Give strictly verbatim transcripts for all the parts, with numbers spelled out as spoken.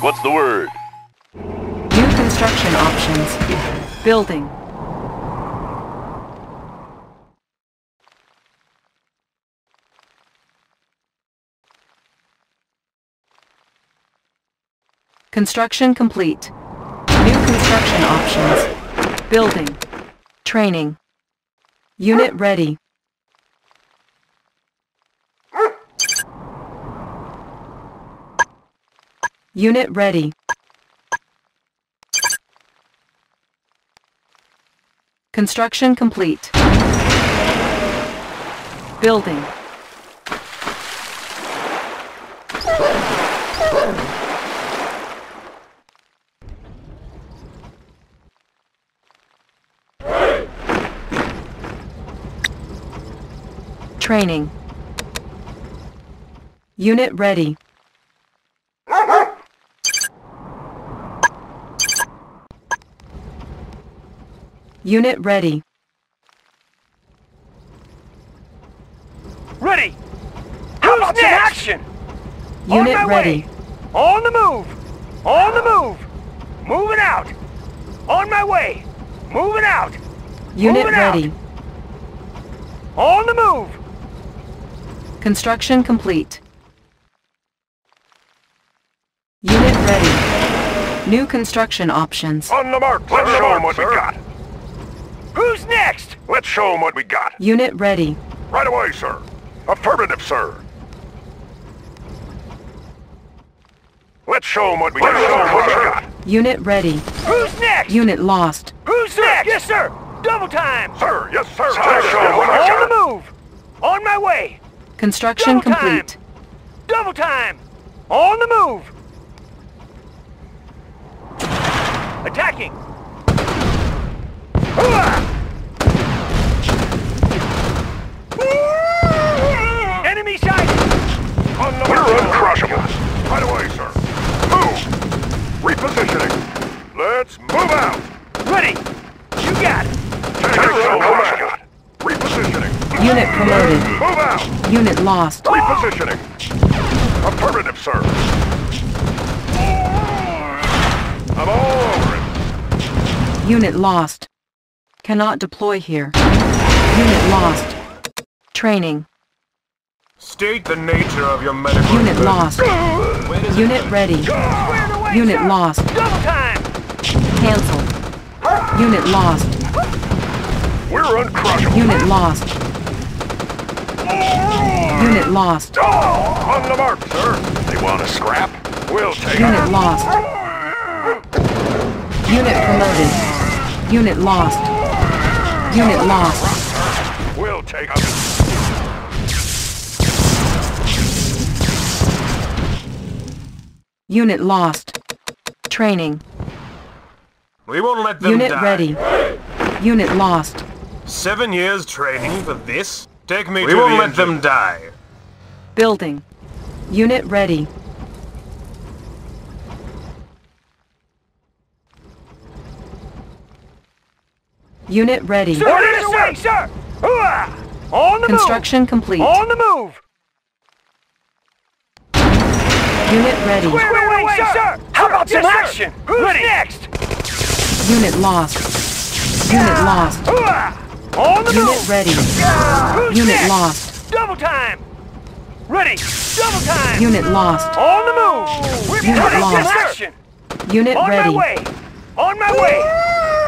What's the word? New construction options. Building. Construction complete. New construction options. Building. Training. Unit ready. Unit ready. Construction complete. Building. Training. Unit ready. Unit ready. Ready! How about some action? Unit On my ready. way. On the move! On the move! Moving out! On my way! Moving out! Unit Moving out. ready. On the move! Construction complete. Unit ready. New construction options. On the mark. Let's show them what we got. Who's next? Let's show them what we got. Unit ready. Right away, sir. Affirmative, sir. Let's show them what we got. Let's show 'em what we got. Unit ready. Who's next? Unit lost. Who's next? Yes, sir! Double time! Sir, yes, sir. Let's show 'em what we On the got. move! On my way! Construction Double time. complete. Double time! On the move! Attacking! Hooah! Enemy sighted! On the We're uncrushable. Right away, sir. Move. Repositioning. Let's move out. Ready! You got it! Take uncrushable. Repositioning. Unit promoted. Move out. Unit lost. Repositioning. Affirmative, sir. I'm all over it. Unit lost. Cannot deploy here. Unit lost. Training. State the nature of your medical Unit equipment. lost. Unit ready. Squared away, Unit sir. lost. Double time! Cancel. Unit lost. We're uncrushable. Unit lost. Unit lost. On the mark, sir. They want a scrap? We'll take Unit it. lost. Unit promoted. Unit lost. Unit lost. We'll take it. Unit lost. Training. We won't let them Unit die. ready. Unit lost. Seven years training for this? Take me We to won't the let engine. them die. Building. Unit ready. Unit ready. Sir, this way, sir! Hooah! On the Construction complete. move! On the move! Unit ready. Squared away, sir! How about some action? Who's ready? Next? Unit lost. Unit lost. Hooah! On the Unit move! ready. Who's Unit next? lost. Double time! Ready! Double time! Unit lost. On the move! We're Unit ready. lost. Yes, action! Unit On ready. my way! On my way!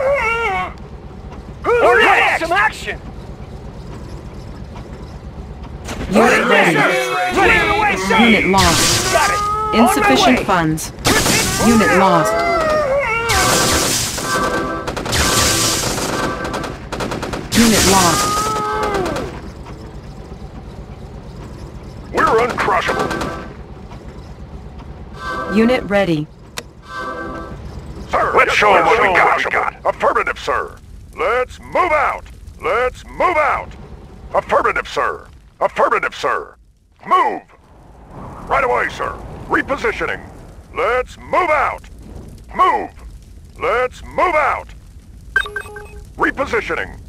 Who's next? Some action! Unit ready. Ready away, sir! Unit lost. Got it! On my Insufficient way. funds. Unit lost. Unit lost. We're uncrushable. Unit ready. Sir, let's show them what we got. we got. Affirmative, sir. Let's move out. Let's move out. Affirmative, sir. Affirmative, sir. Move. Right away, sir. Repositioning. Let's move out. Move. Let's move out. Repositioning.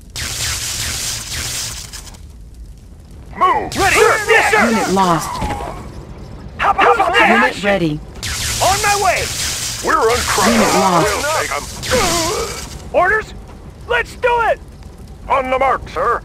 Move. Ready! Yes, sir! Unit lost. How about some Unit action? ready. On my way! We're uncrushable. Unit lost. We'll take 'em. Orders? Let's do it! On the mark, sir.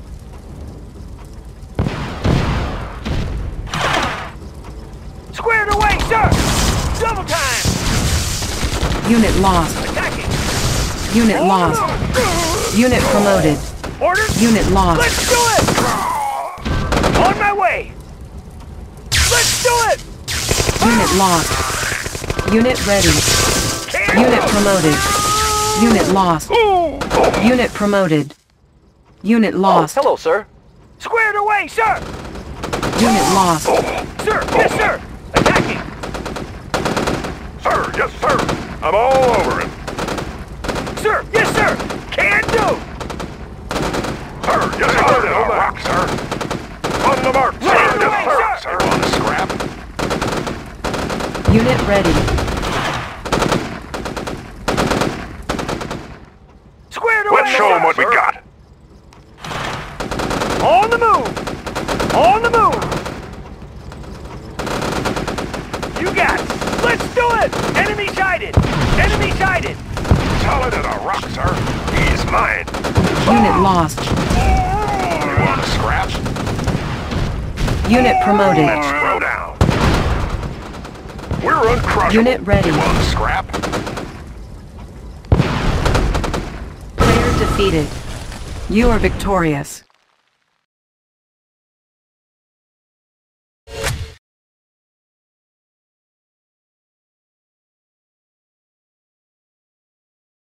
Squared away, sir! Double time! Unit lost. Attacking! Unit On the lost. move. Unit promoted. Orders? Unit lost. Let's do it! On my way! Let's do it! Unit lost. Unit ready. Can Unit promoted. Unit lost. Ooh. Unit promoted. Unit lost. Hello, sir. Squared away, sir! Unit lost. Sir, yes, sir! Attacking! Sir, yes, sir. I'm all over it. Sir, yes, sir! Can do! Sir, yes, sir. On the mark, sir. On the mark, sir. Right Yes, away, sir. sir. Sir, on the scrap. Unit ready. Squared away, Let's show 'em what we sir. got. On the move! On the move! You got it! Let's do it! Enemy sighted! Enemy sighted! Solid as a rock, sir. He's mine. Unit lost. You want a scrap? Unit promoted. Let's throw down. We're uncrushable. Unit ready. You want a scrap? Player defeated. You are victorious.